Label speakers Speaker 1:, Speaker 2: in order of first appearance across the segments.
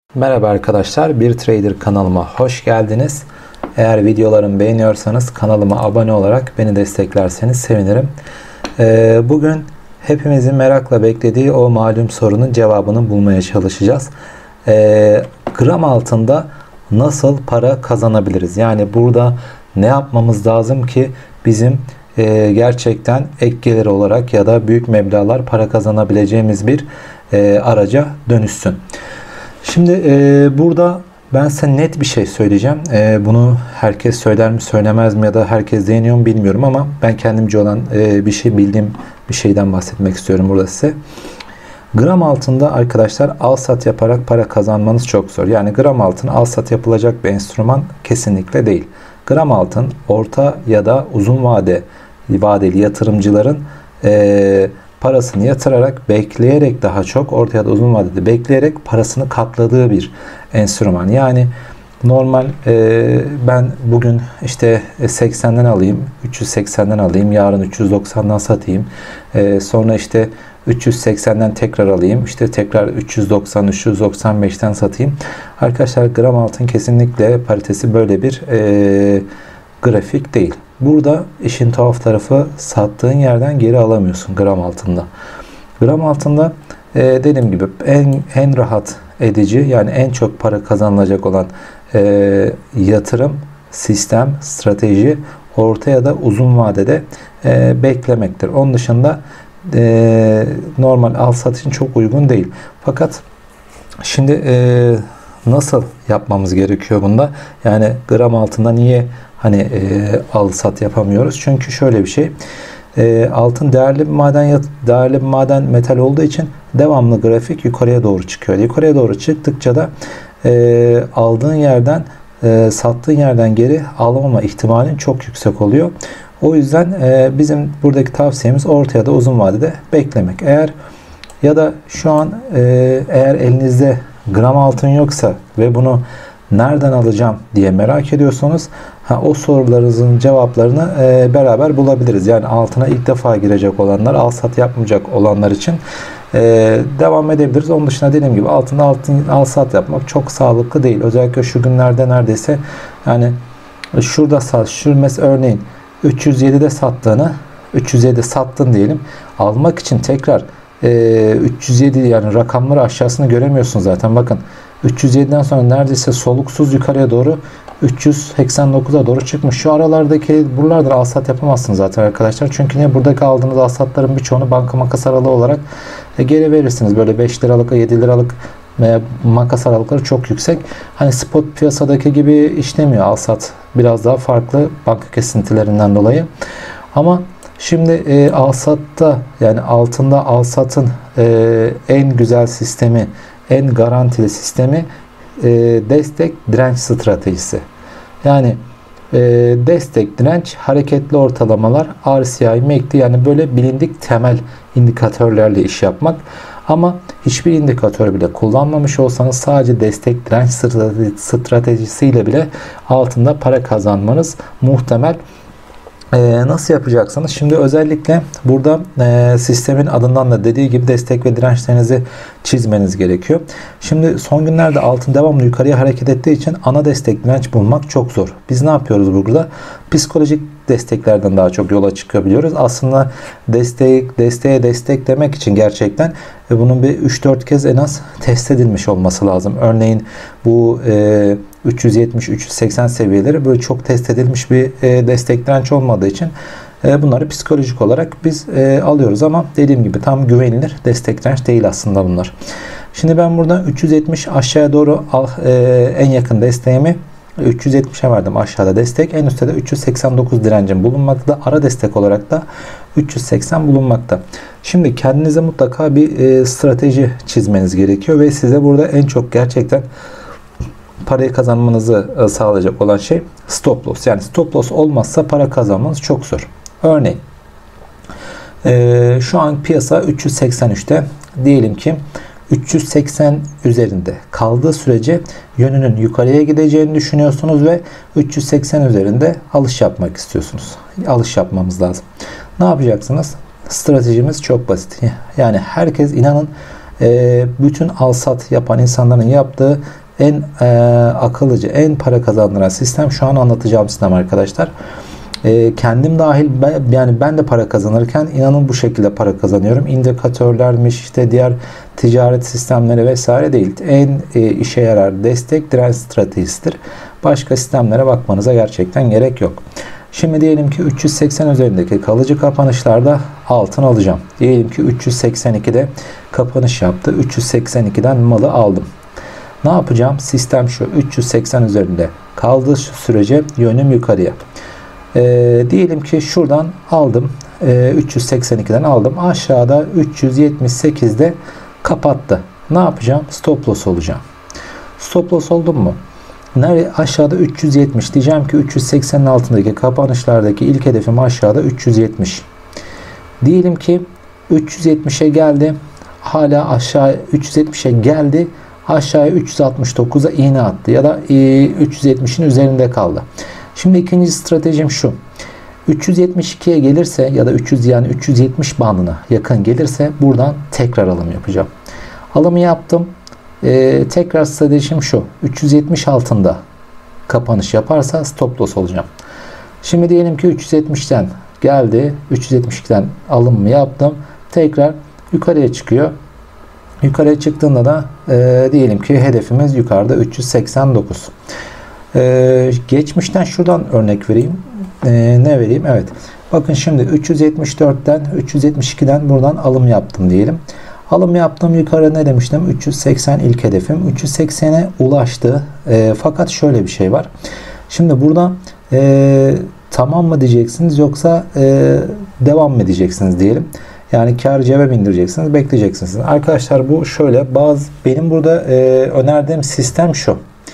Speaker 1: Merhaba arkadaşlar, bir trader kanalıma hoş geldiniz. Eğer videolarımı beğeniyorsanız kanalıma abone olarak beni desteklerseniz sevinirim. Bugün hepimizin merakla beklediği o malum sorunun cevabını bulmaya çalışacağız. Gram altında nasıl para kazanabiliriz? Yani burada ne yapmamız lazım ki bizim gerçekten ek gelir olarak ya da büyük meblağlar para kazanabileceğimiz bir araca dönüşsün. Şimdi burada ben size net bir şey söyleyeceğim. Bunu herkes söyler mi söylemez mi ya da herkes değiniyor mu bilmiyorum ama ben kendimce olan bildiğim bir şeyden bahsetmek istiyorum burada size. Gram altında arkadaşlar al sat yaparak para kazanmanız çok zor. Yani gram altın al sat yapılacak bir enstrüman kesinlikle değil. Gram altın orta ya da uzun vadeli yatırımcıların parasını yatırarak, bekleyerek, daha çok orta ya da uzun vadede bekleyerek parasını katladığı bir enstrüman. Yani normal ben bugün işte 80'den alayım, 380'den alayım, yarın 390'dan satayım. Sonra işte 380'den tekrar alayım, işte tekrar 390, 395'ten satayım. Arkadaşlar gram altın kesinlikle paritesi böyle bir grafik değil. Burada işin tuhaf tarafı sattığın yerden geri alamıyorsun gram altında. Gram altında dediğim gibi en rahat edici, yani en çok para kazanılacak olan yatırım, sistem, strateji orta ya da uzun vadede beklemektir. Onun dışında normal al sat için çok uygun değil. Fakat şimdi nasıl yapmamız gerekiyor bunda? Yani gram altında niye al sat yapamıyoruz? Çünkü şöyle bir şey. Altın değerli bir maden metal olduğu için devamlı grafik yukarıya doğru çıkıyor. Yukarıya doğru çıktıkça da aldığın yerden sattığın yerden geri alamama ihtimalin çok yüksek oluyor. O yüzden bizim buradaki tavsiyemiz orta ya da uzun vadede beklemek. Ya da şu an eğer elinizde gram altın yoksa ve bunu nereden alacağım diye merak ediyorsanız o sorularınızın cevaplarını beraber bulabiliriz. Yani altına ilk defa girecek olanlar, al sat yapmayacak olanlar için devam edebiliriz. Onun dışında dediğim gibi altında al sat yapmak çok sağlıklı değil. Özellikle şu günlerde neredeyse yani şurada örneğin 307'de sattığını 307'de sattın diyelim. Almak için tekrar 307 yani rakamları aşağısını göremiyorsun zaten. Bakın 307'den sonra neredeyse soluksuz yukarıya doğru 389'a doğru çıkmış. Şu aralardaki buralardan al sat yapamazsınız zaten arkadaşlar. Çünkü ne buradaki aldığınız al satların birçoğunu banka makas aralığı olarak geri verirsiniz. Böyle 5 liralık 7 liralık makas aralıkları çok yüksek. Hani spot piyasadaki gibi işlemiyor al sat. Biraz daha farklı banka kesintilerinden dolayı. Ama şimdi al satta, yani altında al satın en güzel sistemi, en garantili sistemi destek direnç stratejisi. Yani destek direnç, hareketli ortalamalar, RSI, MACD, yani böyle bilindik temel indikatörlerle iş yapmak. Ama hiçbir indikatör bile kullanmamış olsanız sadece destek direnç stratejisiyle bile altında para kazanmanız muhtemel. Nasıl yapacaksınız? Şimdi özellikle burada sistemin adından da dediği gibi destek ve dirençlerinizi çizmeniz gerekiyor. Şimdi son günlerde altın devamlı yukarıya hareket ettiği için ana destek direnç bulmak çok zor. Biz ne yapıyoruz burada? Psikolojik desteklerden daha çok yola çıkabiliyoruz. Aslında desteğe destek demek için gerçekten bunun bir 3-4 kez en az test edilmiş olması lazım. Örneğin bu 370-380 seviyeleri böyle çok test edilmiş bir destek direnç olmadığı için bunları psikolojik olarak biz alıyoruz ama dediğim gibi tam güvenilir destek direnç değil aslında bunlar. Şimdi ben burada 370 aşağıya doğru en yakın desteğimi 370'e verdim, aşağıda destek. En üstte de 389 direncim bulunmakta. Ara destek olarak da 380 bulunmakta. Şimdi kendinize mutlaka bir strateji çizmeniz gerekiyor ve size burada en çok gerçekten parayı kazanmanızı sağlayacak olan şey stop loss. Yani stop loss olmazsa para kazanmanız çok zor. Örneğin şu an piyasa 383'te, diyelim ki 380 üzerinde kaldığı sürece yönünün yukarıya gideceğini düşünüyorsunuz ve 380 üzerinde alış yapmak istiyorsunuz. Alış yapmamız lazım. Ne yapacaksınız? Stratejimiz çok basit. Yani herkes, inanın bütün al-sat yapan insanların yaptığı en akıllıca, en para kazandıran sistem şu an anlatacağım sistem arkadaşlar. Kendim dahil yani ben de para kazanırken inanın bu şekilde para kazanıyorum. İndikatörlermiş, işte diğer ticaret sistemleri vesaire değil. En işe yarar destek direnç stratejisidir. Başka sistemlere bakmanıza gerçekten gerek yok. Şimdi diyelim ki 380 üzerindeki kalıcı kapanışlarda altın alacağım. Diyelim ki 382'de kapanış yaptı. 382'den malı aldım. Ne yapacağım? Sistem şu. 380 üzerinde kaldığı sürece yönüm yukarıya. Diyelim ki şuradan aldım. 382'den aldım. Aşağıda 378'de kapattı. Ne yapacağım? Stop loss olacağım. Stop loss oldum mu? Aşağıda 370 diyeceğim ki 380'in altındaki kapanışlardaki ilk hedefim aşağıda 370. Diyelim ki 370'e geldi. Hala aşağı 370'e geldi. Aşağıya 369'a iğne attı ya da 370'in üzerinde kaldı. Şimdi ikinci stratejim şu. 372'ye gelirse ya da 370 bandına yakın gelirse buradan tekrar alım yapacağım. Alımı yaptım. Tekrar stratejim şu. 370 altında kapanış yaparsa stop loss olacağım. Şimdi diyelim ki 370'ten geldi. 372'den alımımı yaptım. Tekrar yukarıya çıkıyor. Yukarıya çıktığında da diyelim ki hedefimiz yukarıda 389. Geçmişten şuradan örnek vereyim. Ne vereyim? Evet. Bakın şimdi 374'ten 372'den buradan alım yaptım diyelim. Alım yaptım, yukarı ne demiştim? 380 ilk hedefim. 380'e ulaştı. Fakat şöyle bir şey var. Şimdi burada tamam mı diyeceksiniz yoksa devam mı diyeceksiniz diyelim. Yani kar cebe bindireceksiniz, bekleyeceksiniz. Arkadaşlar bu şöyle, benim burada önerdiğim sistem şu.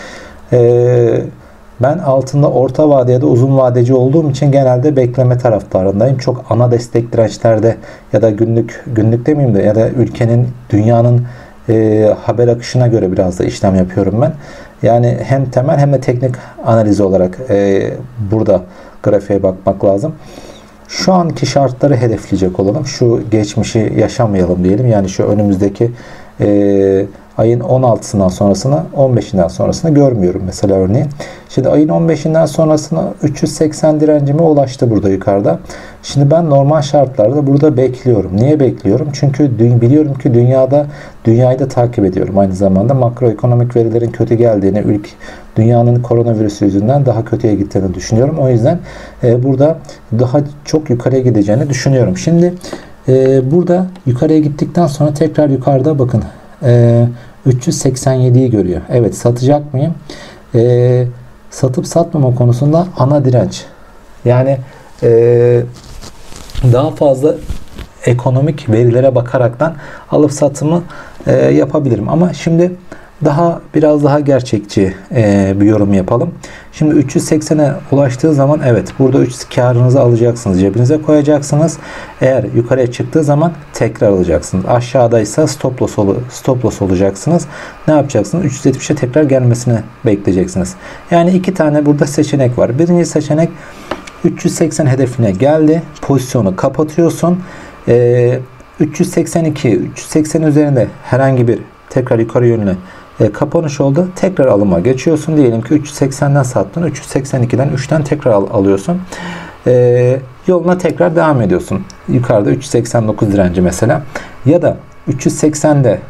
Speaker 1: Ben altında orta vade ya da uzun vadeci olduğum için genelde bekleme taraftarındayım. Çok ana destek dirençlerde ya da günlük demeyeyim de ya da ülkenin, dünyanın haber akışına göre biraz da işlem yapıyorum ben. Yani hem temel hem de teknik analiz olarak burada grafiğe bakmak lazım. Şu anki şartları hedefleyecek olalım. Şu geçmişi yaşamayalım diyelim. Yani şu önümüzdeki ayın 16'sından sonrasını, 15'inden sonrasını görmüyorum mesela örneğin. Şimdi ayın 15'inden sonrasına 380 direncime ulaştı burada yukarıda. Şimdi ben normal şartlarda burada bekliyorum. Niye bekliyorum? Çünkü biliyorum ki dünyayı da takip ediyorum. Aynı zamanda makroekonomik verilerin kötü geldiğini, dünyanın koronavirüsü yüzünden daha kötüye gittiğini düşünüyorum. O yüzden burada daha çok yukarıya gideceğini düşünüyorum. Şimdi burada yukarıya gittikten sonra tekrar yukarıda bakın 387'yi görüyor. Evet, satacak mıyım? Satıp satmama konusunda ana direnç. Yani daha fazla ekonomik verilere bakaraktan alıp satımı yapabilirim. Ama şimdi biraz daha gerçekçi bir yorum yapalım. Şimdi 380'e ulaştığı zaman evet burada karınızı alacaksınız. Cebinize koyacaksınız. Eğer yukarıya çıktığı zaman tekrar alacaksınız. Aşağıdaysa stop loss olacaksınız. Ne yapacaksınız? 370'e tekrar gelmesini bekleyeceksiniz. Yani iki tane burada seçenek var. Birinci seçenek 380 hedefine geldi. Pozisyonu kapatıyorsun. 380 üzerinde herhangi bir tekrar yukarı yönlü kapanış oldu. Tekrar alıma geçiyorsun. Diyelim ki 380'den sattın. 382'den 3'ten tekrar alıyorsun. Yoluna tekrar devam ediyorsun. Yukarıda 389 direnci mesela. Ya da 380'de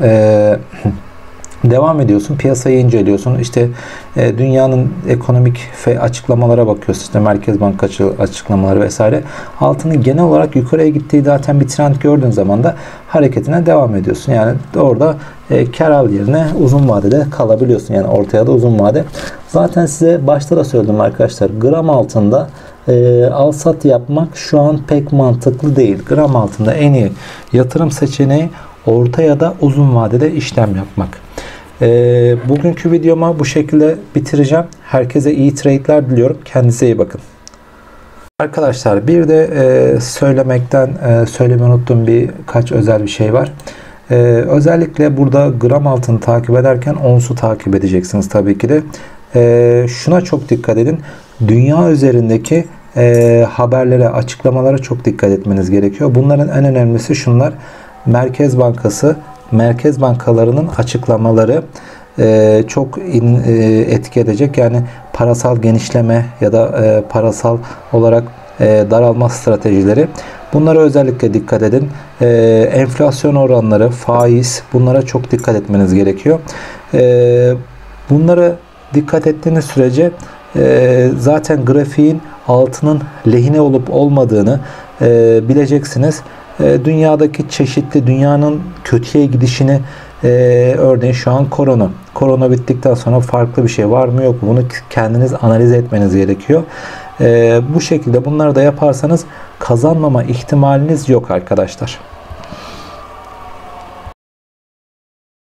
Speaker 1: devam ediyorsun. Piyasayı inceliyorsun. İşte dünyanın ekonomik açıklamalara bakıyorsun. İşte Merkez Bankası açıklamaları vesaire. Altının genel olarak yukarıya gittiği zaten bir trend gördüğün zaman da hareketine devam ediyorsun. Yani orada kar al yerine uzun vadede kalabiliyorsun. Yani ortaya da uzun vade. Zaten size başta da söyledim arkadaşlar. Gram altında al sat yapmak şu an pek mantıklı değil. Gram altında en iyi yatırım seçeneği orta ya da uzun vadede işlem yapmak. Bugünkü videomu bu şekilde bitireceğim. Herkese iyi trade'ler diliyorum. Kendinize iyi bakın. Arkadaşlar bir de söylemeyi unuttuğum birkaç özel bir şey var. Özellikle burada gram altını takip ederken onsu takip edeceksiniz tabii ki de. Şuna çok dikkat edin. Dünya üzerindeki haberlere, açıklamalara çok dikkat etmeniz gerekiyor. Bunların en önemlisi şunlar. Merkez Bankası merkez bankalarının açıklamaları çok etki edecek. Yani parasal genişleme ya da parasal olarak daralma stratejileri. Bunlara özellikle dikkat edin. Enflasyon oranları, faiz, bunlara çok dikkat etmeniz gerekiyor. Bunlara dikkat ettiğiniz sürece zaten grafiğin altının lehine olup olmadığını bileceksiniz. Dünyadaki çeşitli, dünyanın kötüye gidişini, örneğin şu an korona bittikten sonra farklı bir şey var mı yok mu, bunu kendiniz analiz etmeniz gerekiyor. Bu şekilde bunları da yaparsanız kazanmama ihtimaliniz yok arkadaşlar.